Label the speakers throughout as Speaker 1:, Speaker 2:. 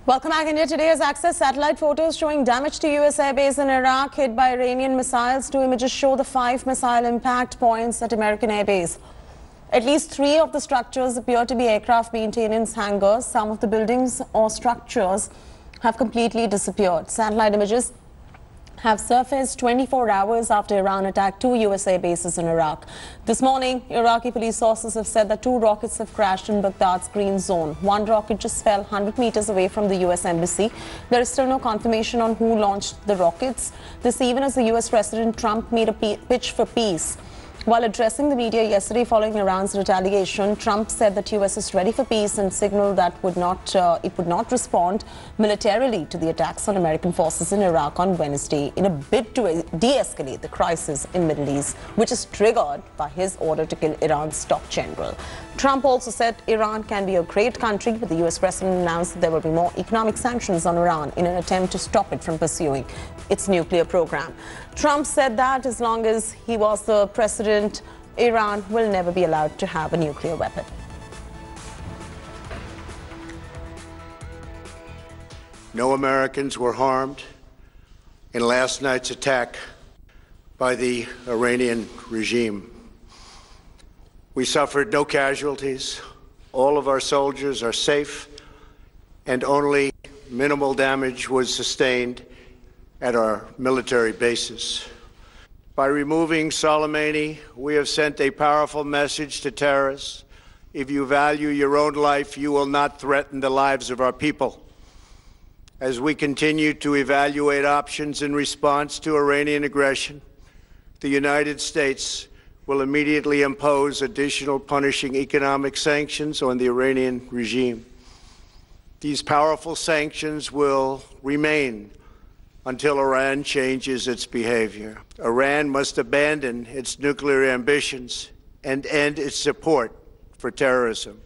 Speaker 1: Welcome back. India Today has accessed satellite photos showing damage to US airbase in Iraq hit by Iranian missiles. Two images show the 5 missile impact points at American airbase. At least 3 of the structures appear to be aircraft maintenance hangars. Some of the buildings or structures have completely disappeared. Satellite images have surfaced 24 hours after Iran attacked 2 US air bases in Iraq. This morning, Iraqi police sources have said that 2 rockets have crashed in Baghdad's green zone. One rocket just fell 100 meters away from the US embassy. There is still no confirmation on who launched the rockets. This even as the US President Trump made a pitch for peace. While addressing the media yesterday following Iran's retaliation, Trump said that US is ready for peace and signaled that it would not respond militarily to the attacks on American forces in Iraq on Wednesday in a bid to de-escalate the crisis in Middle East, which is triggered by his order to kill Iran's top general. Trump also said Iran can be a great country, but the US president announced that there will be more economic sanctions on Iran in an attempt to stop it from pursuing its nuclear program. Trump said that as long as he was the president, Iran will never be allowed to have a nuclear weapon.
Speaker 2: No Americans were harmed in last night's attack by the Iranian regime. We suffered no casualties. All of our soldiers are safe, and only minimal damage was sustained at our military bases. By removing Soleimani, we have sent a powerful message to terrorists. If you value your own life, you will not threaten the lives of our people. As we continue to evaluate options in response to Iranian aggression, the United States will immediately impose additional punishing economic sanctions on the Iranian regime. These powerful sanctions will remain until Iran changes its behavior. Iran must abandon its nuclear ambitions and end its support for terrorism.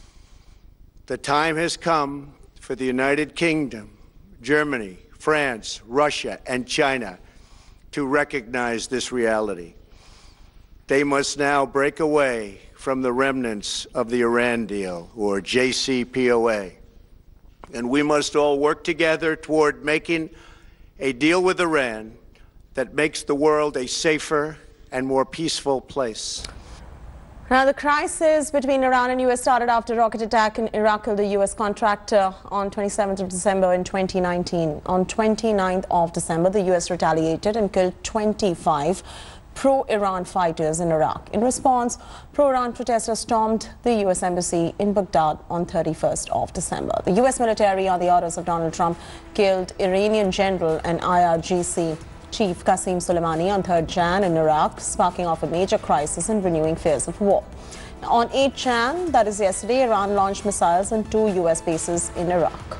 Speaker 2: The time has come for the United Kingdom, Germany, France, Russia, and China to recognize this reality. They must now break away from the remnants of the Iran deal, or JCPOA. And we must all work together toward making a deal with Iran that makes the world a safer and more peaceful place.
Speaker 1: Now, the crisis between Iran and US started after a rocket attack in Iraq killed a US contractor on 27th of December in 2019. On 29th of December, the US retaliated and killed 25 pro-Iran fighters in Iraq. In response, pro-Iran protesters stormed the US embassy in Baghdad on 31st of December. The US military, on the orders of Donald Trump, killed Iranian general and IRGC chief Qasem Soleimani on 3rd Jan in Iraq, sparking off a major crisis and renewing fears of war. On 8 Jan, that is yesterday, Iran launched missiles on 2 US bases in Iraq.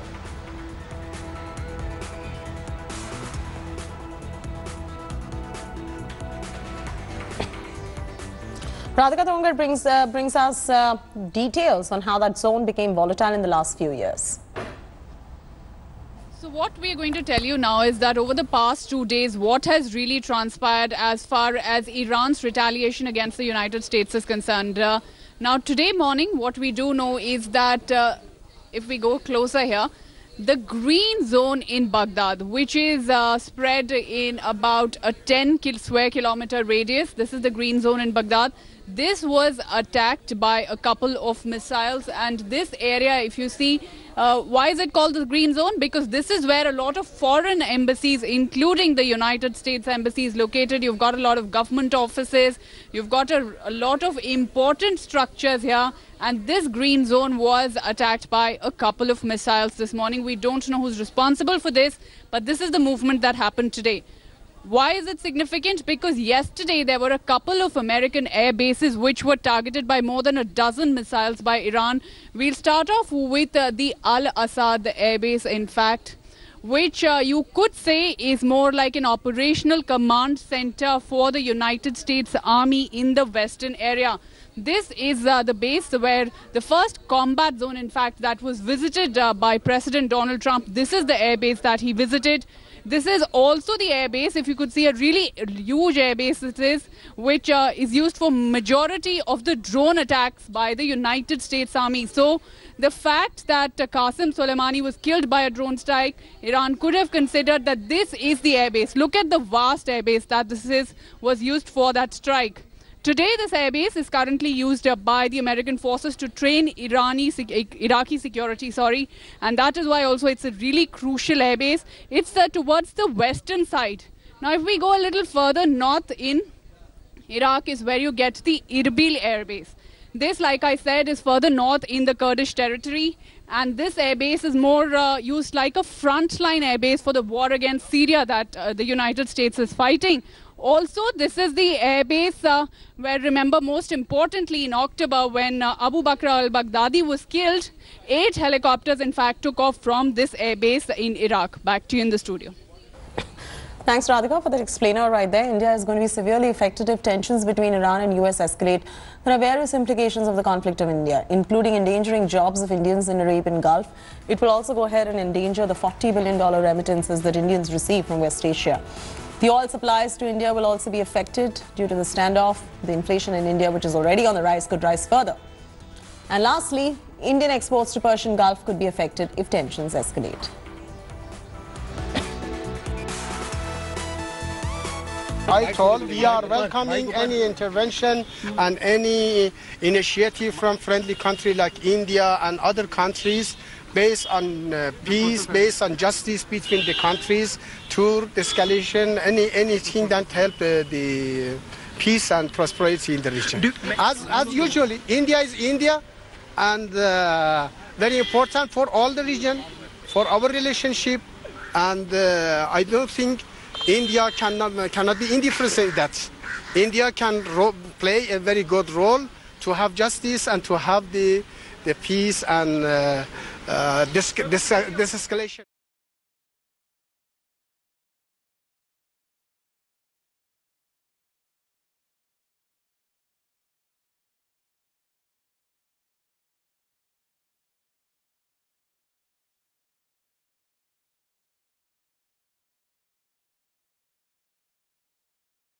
Speaker 1: Radhika Tongar brings us details on how that zone became volatile in the last few years.
Speaker 3: So what we're going to tell you now is that over the past 2 days, what has really transpired as far as Iran's retaliation against the United States is concerned. Now, today morning, what we do know is that if we go closer here, the green zone in Baghdad, which is spread in about a 10 square kilometer radius, this is the green zone in Baghdad. This was attacked by a couple of missiles, and this area, if you see, why is it called the green zone? Because this is where a lot of foreign embassies, including the United States embassy, is located. You've got a lot of government offices, you've got a lot of important structures here, and this green zone was attacked by a couple of missiles this morning. We don't know who's responsible for this, but this is the movement that happened today. Why is it significant? Because yesterday there were a couple of American air bases which were targeted by more than a dozen missiles by Iran. We'll start off with the Al-Assad air base, in fact, which you could say is more like an operational command center for the United States Army in the western area. This is the base where the first combat zone, in fact, that was visited by President Donald Trump. This is the air base that he visited. This is also the airbase, if you could see, a really huge airbase it is, which is used for majority of the drone attacks by the United States Army. So the fact that Qasem Soleimani was killed by a drone strike, Iran could have considered that this is the airbase. Look at the vast airbase that was used for that strike. Today, this airbase is currently used by the American forces to train Iraqi security, and that is why also it's a really crucial airbase. It's towards the western side. Now, if we go a little further north in Iraq is where you get the Erbil airbase. This, like I said, is further north in the Kurdish territory, and this airbase is more used like a frontline airbase for the war against Syria that the United States is fighting. Also, this is the airbase where, remember, most importantly, in October, when Abu Bakr al-Baghdadi was killed, 8 helicopters, in fact, took off from this airbase in Iraq. Back to you in the studio.
Speaker 1: Thanks, Radhika, for that explainer right there. India is going to be severely affected if tensions between Iran and US escalate. There are various implications of the conflict of India, including endangering jobs of Indians in the Arabian Gulf. It will also go ahead and endanger the $40 billion remittances that Indians receive from West Asia. The oil supplies to India will also be affected due to the standoff. The inflation in India, which is already on the rise, could rise further. And lastly, Indian exports to Persian Gulf could be affected if tensions escalate.
Speaker 4: I told we are welcoming any intervention and any initiative from friendly countries like India and other countries based on peace, based on justice between the countries, to escalation, anything that help the peace and prosperity in the region. As usually, India is India, and very important for all the region, for our relationship, and I don't think India cannot be indifferent in that. India can play a very good role to have justice and to have the peace and this escalation.